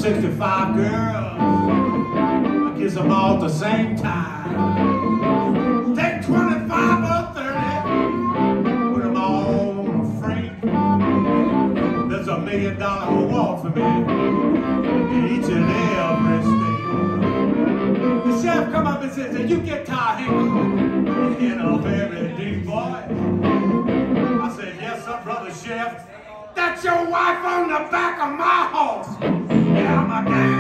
65 girls, I kiss them all at the same time. Take 25 or 30, put them all on a frame. There's $1 million reward for me in each and every state. The chef come up and says, you get tired, Hinkle, in a very deep voice. I said, yes sir, brother chef. That's your wife on the back of my horse. Yeah, I'm a gangster.